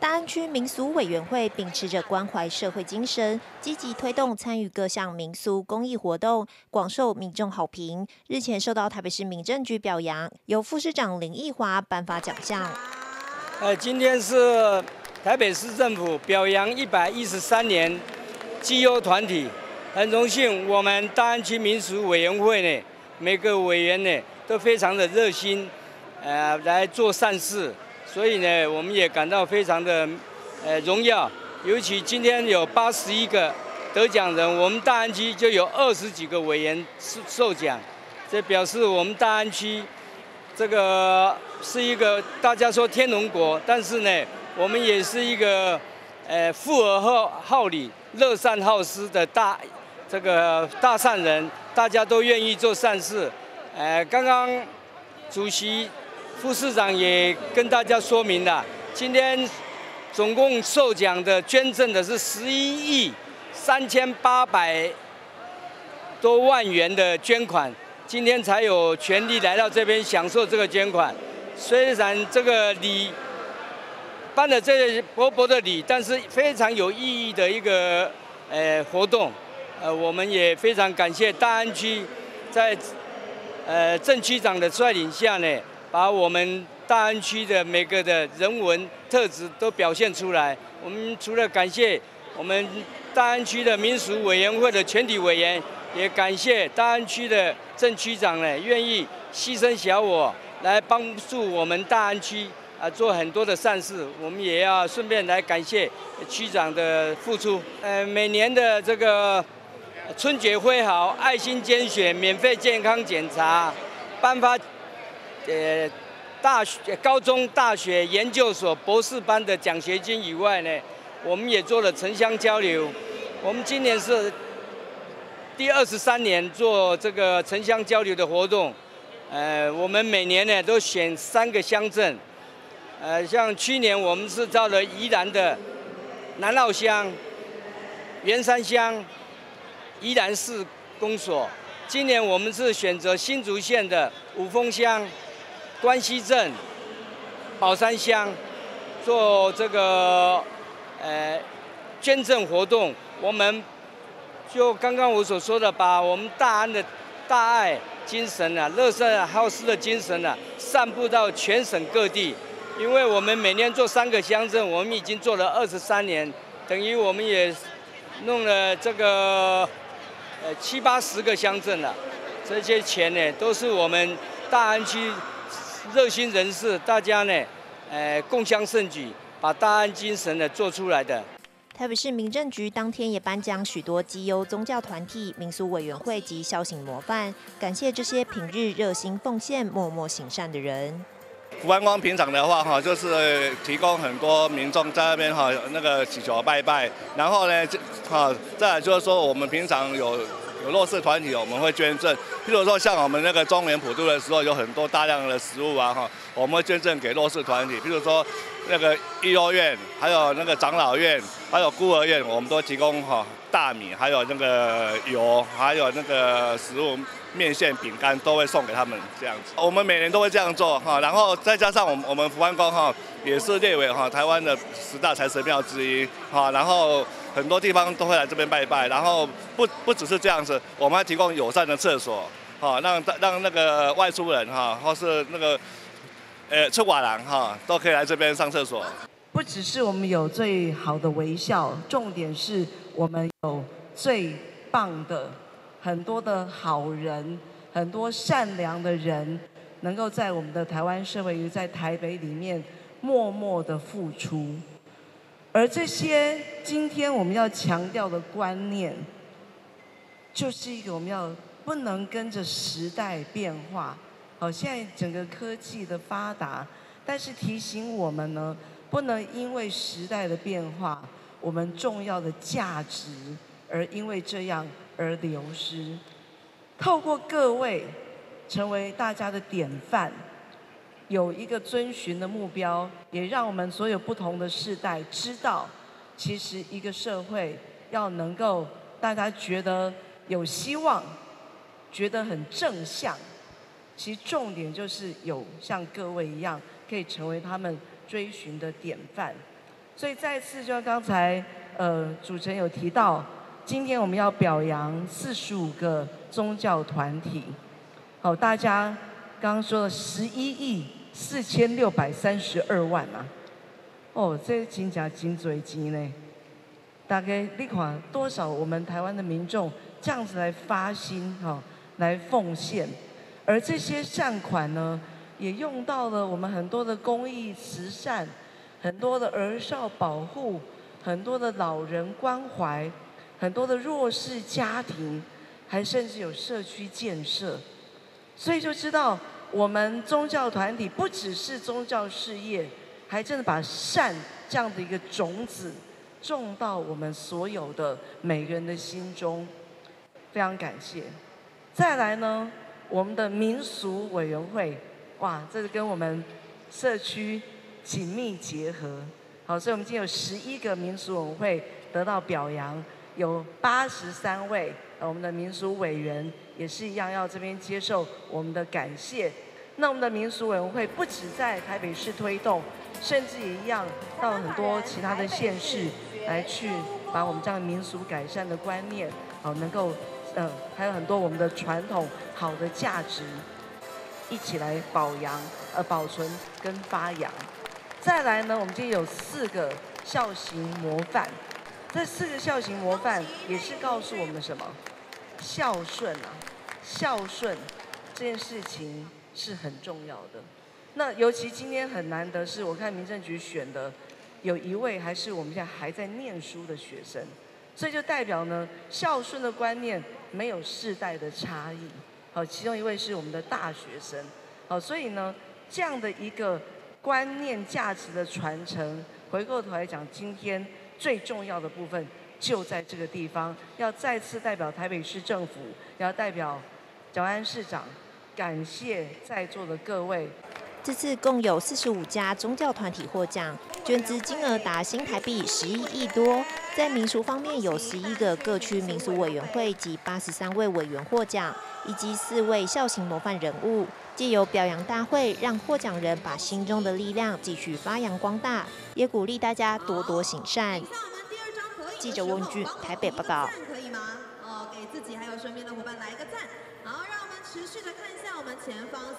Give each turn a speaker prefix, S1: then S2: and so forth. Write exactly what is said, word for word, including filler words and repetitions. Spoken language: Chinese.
S1: 大安区民俗委员会秉持着关怀社会精神，积极推动参与各项民俗公益活动，广受民众好评。日前受到台北市民政局表扬，由副市长林奕华颁发奖项。
S2: 呃，今天是台北市政府表扬一百一十三年绩优团体，很荣幸我们大安区民俗委员会呢，每个委员呢都非常的热心，呃，来做善事。 所以呢，我们也感到非常的呃荣耀，尤其今天有八十一个得奖人，我们大安区就有二十几个委员受受奖，这表示我们大安区这个是一个大家说天龙国，但是呢，我们也是一个呃富而好好礼、乐善好施的大这个大善人，大家都愿意做善事。呃，刚刚主席。 副市长也跟大家说明了，今天总共受奖的捐赠的是十一亿三千八百多万元的捐款，今天才有权利来到这边享受这个捐款。虽然这个礼办了这薄薄的礼，但是非常有意义的一个呃活动。呃，我们也非常感谢大安区在呃郑区长的率领下呢。 把我们大安区的每个的人文特质都表现出来。我们除了感谢我们大安区的民俗委员会的全体委员，也感谢大安区的郑区长呢，愿意牺牲小我来帮助我们大安区啊做很多的善事。我们也要顺便来感谢区长的付出。呃，每年的这个春节会好、爱心捐血、免费健康检查、颁发。 呃，大学、高中、大学、研究所、博士班的奖学金以外呢，我们也做了城乡交流。我们今年是第二十三年做这个城乡交流的活动。呃，我们每年呢都选三个乡镇。呃，像去年我们是到了宜兰的南澳乡、员山乡、宜兰市公所。今年我们是选择新竹县的五峰乡。 关西镇、宝山乡做这个呃捐赠活动，我们就刚刚我所说的，把我们大安的大爱精神啊、乐善好施的精神啊，散布到全省各地。因为我们每年做三个乡镇，我们已经做了二十三年，等于我们也弄了这个呃七八十个乡镇了。这些钱呢，都是我们大安区。 热心人士，大家呢，呃，共襄盛举，把大安精神呢做出来的。
S1: 台北市民政局当天也颁奖许多绩优宗教团体、民俗委员会及孝行模范，感谢这些平日热心奉献、默默行善的人。
S3: 福安宫平常的话，哈，就是提供很多民众在那边哈，那个祈求拜拜，然后呢，哈，再来就是说我们平常有。 有弱势团体，我们会捐赠。譬如说，像我们那个中原普渡的时候，有很多大量的食物啊，哈，我们会捐赠给弱势团体。譬如说，那个幼儿院，还有那个长老院，还有孤儿院，我们都提供哈大米，还有那个油，还有那个食物。 面线、饼干都会送给他们这样子，我们每年都会这样做哈，然后再加上我们我们福安宫哈也是列为哈台湾的十大财神庙之一哈，然后很多地方都会来这边拜拜，然后不不只是这样子，我们还提供友善的厕所哈，让让那个外出人哈或是那个呃出瓦郎哈都可以来这边上厕所。
S4: 不只是我们有最好的微笑，重点是我们有最棒的。 很多的好人，很多善良的人，能够在我们的台湾社会，在台北里面默默的付出。而这些今天我们要强调的观念，就是一个我们要不能跟着时代变化。好，现在整个科技的发达，但是提醒我们呢，不能因为时代的变化，我们重要的价值，而因为这样。 而流失，透过各位成为大家的典范，有一个遵循的目标，也让我们所有不同的世代知道，其实一个社会要能够大家觉得有希望，觉得很正向，其实重点就是有像各位一样，可以成为他们追寻的典范。 所以再次就像刚才呃主持人有提到，今天我们要表扬四十五个宗教团体，好，大家刚刚说了十一亿四千六百三十二万啊，哦，这真正真多钱呢。大概你看多少我们台湾的民众这样子来发心哈、哦，来奉献，而这些善款呢，也用到了我们很多的公益慈善，很多的儿少保护，很多的老人关怀，很多的弱势家庭，还甚至有社区建设，所以就知道我们宗教团体不只是宗教事业，还真的把善这样的一个种子种到我们所有的每个人的心中，非常感谢。再来呢，我们的民俗委员会，哇，这是跟我们社区紧密结合。好，所以我们今天有十一个民俗委员会得到表扬，有八十三位我们的民俗委员也是一样要这边接受我们的感谢。那我们的民俗委员会不止在台北市推动，甚至也一样到很多其他的县市来去把我们这样民俗改善的观念，好能够呃还有很多我们的传统好的价值，一起来保扬呃保存跟发扬。再来呢，我们今天有四个孝行模范，这四个孝行模范也是告诉我们什么？孝顺啊，孝顺这件事情是很重要的。那尤其今天很难得是，我看民政局选的有一位还是我们现在还在念书的学生，所以就代表呢，孝顺的观念没有世代的差异。好，其中一位是我们的大学生。好，所以呢，这样的一个观念价值的传承，回过头来讲，今天最重要的部分就在这个地方，要再次代表台北市政府，要代表蒋万安市长，感谢在座的各位。
S1: 这次共有四十五家宗教团体获奖，捐资金额达新台币十一亿多。在民俗方面，有十一个各区民俗委员会及八十三位委员获奖，以及四位孝行模范人物。借由表扬大会，让获奖人把心中的力量继续发扬光大，也鼓励大家多多行善。记者温俊台北报道。
S5: 可以吗？哦，给自己还有身边的伙伴来一个赞。好，让我们持续的看一下我们前方。